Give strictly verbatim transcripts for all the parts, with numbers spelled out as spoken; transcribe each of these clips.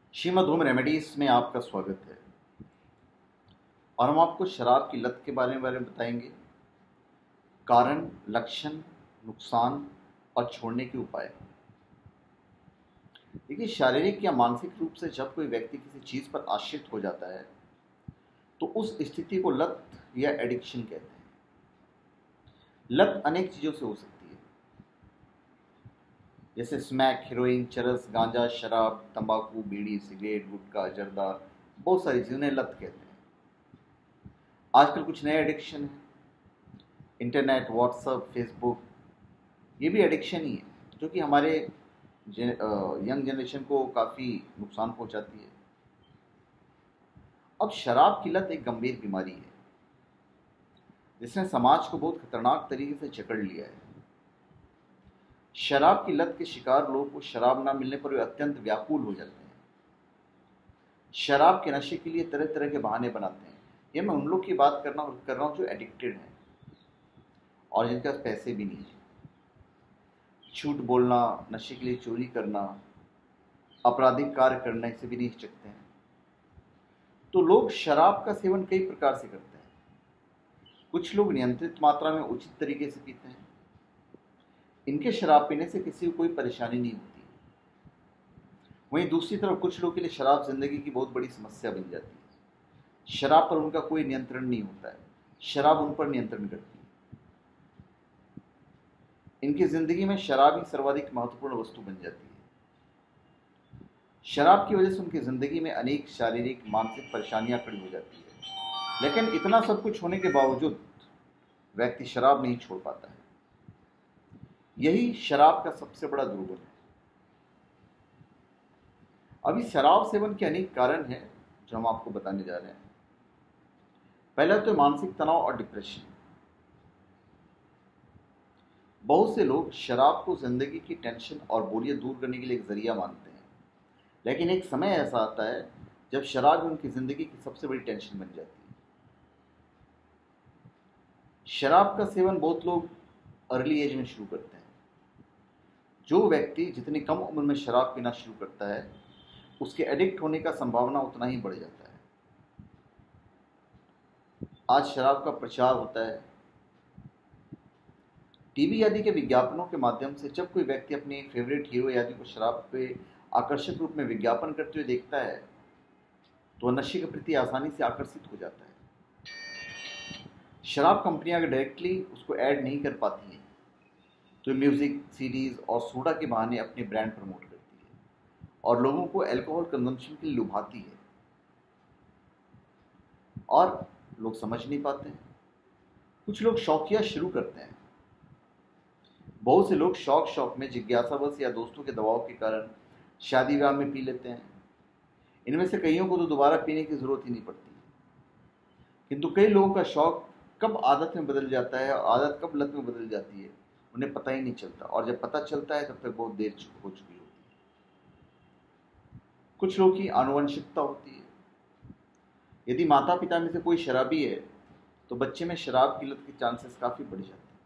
Shrimad home remedies में आपका स्वागत है और हम आपको शराब की लत के बारे में बारे में बताएंगे। कारण, लक्षण, नुकसान और छोड़ने के उपाय। देखिए, शारीरिक या मानसिक रूप से जब कोई व्यक्ति किसी चीज़ पर आश्रित हो जाता है तो उस स्थिति को लत या एडिक्शन कहते हैं। लत अनेक चीज़ों से हो सकती है, जैसे स्मैक, हेरोइन, चरस, गांजा, शराब, तंबाकू, बीड़ी, सिगरेट, गुटखा, जर्दा, बहुत सारी चीज़ें लत कहते हैं। आजकल कुछ नए एडिक्शन हैं, इंटरनेट, व्हाट्सएप, फेसबुक, ये भी एडिक्शन ही है, जो कि हमारे यंग जनरेशन को काफ़ी नुकसान पहुंचाती है। अब शराब की लत एक गंभीर बीमारी है जिसने समाज को बहुत खतरनाक तरीके से जकड़ लिया है। शराब की लत के शिकार लोगों को शराब ना मिलने पर वे अत्यंत व्याकुल हो जाते हैं। शराब के नशे के लिए तरह तरह के बहाने बनाते हैं। ये मैं उन लोग की बात करना कर रहा हूँ जो एडिक्टेड हैं और जिनके पास पैसे भी नहीं है। झूठ बोलना, नशे के लिए चोरी करना, आपराधिक कार्य करने से भी नहीं हिचकते हैं। तो लोग शराब का सेवन कई प्रकार से करते हैं। कुछ लोग नियंत्रित मात्रा में उचित तरीके से पीते हैं। इनके शराब पीने से किसी को कोई परेशानी नहीं होती। वहीं दूसरी तरफ कुछ लोगों के लिए शराब जिंदगी की बहुत बड़ी समस्या बन जाती है। शराब पर उनका कोई नियंत्रण नहीं होता है, शराब उन पर नियंत्रण करती है। इनकी जिंदगी में शराब ही सर्वाधिक महत्वपूर्ण वस्तु बन जाती है। शराब की वजह से उनकी जिंदगी में अनेक शारीरिक, मानसिक परेशानियां खड़ी हो जाती है। लेकिन इतना सब कुछ होने के बावजूद व्यक्ति शराब नहीं छोड़ पाता है। यही शराब का सबसे बड़ा दुर्गुण है। अभी शराब सेवन के अनेक कारण हैं जो हम आपको बताने जा रहे हैं। पहला तो मानसिक तनाव और डिप्रेशन। बहुत से लोग शराब को जिंदगी की टेंशन और बोरियत दूर करने के लिए एक जरिया मानते हैं, लेकिन एक समय ऐसा आता है जब शराब उनकी जिंदगी की सबसे बड़ी टेंशन बन जाती है। शराब का सेवन बहुत लोग अर्ली एज में शुरू करते हैं। जो व्यक्ति जितनी कम उम्र में शराब पीना शुरू करता है उसके एडिक्ट होने का संभावना उतना ही बढ़ जाता है। आज शराब का प्रचार होता है, टीवी आदि के विज्ञापनों के माध्यम से। जब कोई व्यक्ति अपने फेवरेट हीरो आदि को शराब पे आकर्षक रूप में विज्ञापन करते हुए देखता है तो वह नशे के प्रति आसानी से आकर्षित हो जाता है। शराब कंपनियां अगर डायरेक्टली उसको ऐड नहीं कर पाती हैं तो म्यूजिक, सीरीज और सोडा के बहाने अपने ब्रांड प्रमोट करती है और लोगों को अल्कोहल कंजम्पशन के लिए लुभाती है, और लोग समझ नहीं पाते हैं। कुछ लोग शौकिया शुरू करते हैं। बहुत से लोग शौक शौक में, जिज्ञासावश या दोस्तों के दबाव के कारण शादी विवाह में पी लेते हैं। इनमें से कईयों को तो दोबारा पीने की जरूरत ही नहीं पड़ती, किंतु कई लोगों का शौक कब आदत में बदल जाता है और आदत कब लत में बदल जाती है उन्हें पता ही नहीं चलता, और जब पता चलता है तब तक बहुत देर हो चुकी होती है। कुछ लोगों की आनुवंशिकता होती है। यदि माता पिता में से कोई शराबी है तो बच्चे में शराब की लत के चांसेस काफी बढ़ जाते हैं।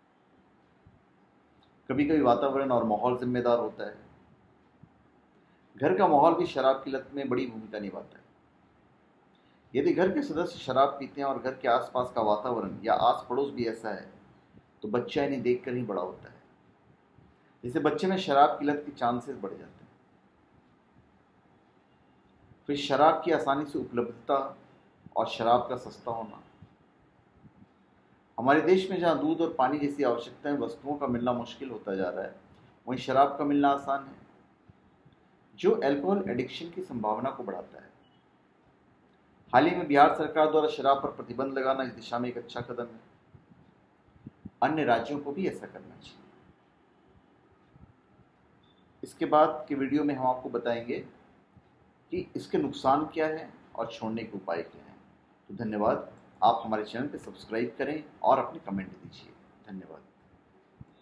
कभी कभी वातावरण और माहौल जिम्मेदार होता है। घर का माहौल भी शराब की लत में बड़ी भूमिका निभाता है। यदि घर के सदस्य शराब पीते हैं और घर के आसपास का वातावरण या आस पड़ोस भी ऐसा है तो बच्चा इन्हें देखकर ही बड़ा होता है, जिससे बच्चे में शराब की लत के चांसेस बढ़ जाते हैं। फिर शराब की आसानी से उपलब्धता और शराब का सस्ता होना। हमारे देश में जहाँ दूध और पानी जैसी आवश्यकताएं वस्तुओं का मिलना मुश्किल होता जा रहा है, वहीं शराब का मिलना आसान है, जो अल्कोहल एडिक्शन की संभावना को बढ़ाता है। हाल ही में बिहार सरकार द्वारा शराब पर प्रतिबंध लगाना इस दिशा में एक अच्छा कदम है। अन्य राज्यों को भी ऐसा करना चाहिए। इसके बाद के वीडियो में हम आपको बताएंगे कि इसके नुकसान क्या हैं और छोड़ने के उपाय क्या हैं। तो धन्यवाद। आप हमारे चैनल पर सब्सक्राइब करें और अपने कमेंट दीजिए। धन्यवाद।